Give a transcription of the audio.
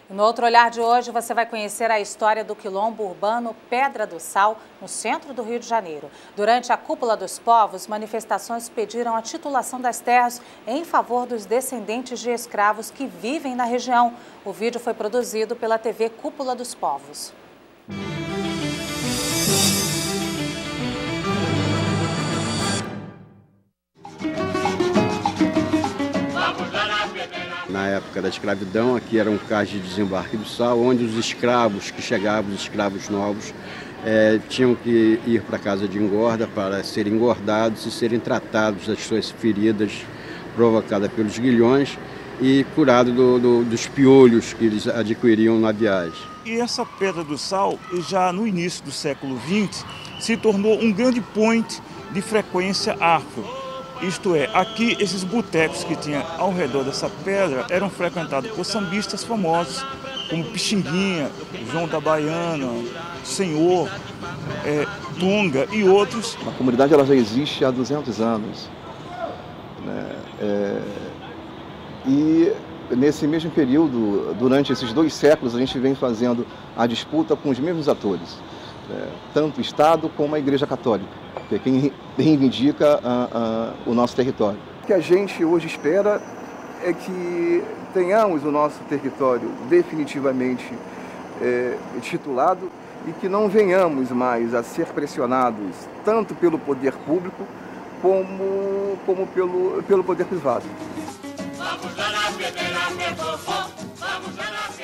No Outro Olhar de hoje, você vai conhecer a história do quilombo urbano Pedra do Sal, no centro do Rio de Janeiro. Durante a Cúpula dos Povos, manifestações pediram a titulação das terras em favor dos descendentes de escravos que vivem na região. O vídeo foi produzido pela TV Cúpula dos Povos. Na época da escravidão, aqui era um cais de desembarque do sal, onde os escravos que chegavam, os escravos novos, tinham que ir para a casa de engorda para serem engordados e serem tratados das suas feridas provocadas pelos guilhões e curados dos piolhos que eles adquiriam na viagem. E essa Pedra do Sal, já no início do século XX, se tornou um grande point de frequência afro. Isto é, aqui esses botecos que tinha ao redor dessa pedra eram frequentados por sambistas famosos, como Pixinguinha, João da Baiana, Senhor, Tunga e outros. A comunidade ela já existe há 200 anos. Né? E nesse mesmo período, durante esses 2 séculos, a gente vem fazendo a disputa com os mesmos atores, tanto o Estado como a Igreja Católica, que é quem reivindica o nosso território. O que a gente hoje espera é que tenhamos o nosso território definitivamente titulado e que não venhamos mais a ser pressionados tanto pelo poder público como pelo poder privado. Vamos lá na pedreira, vamos lá na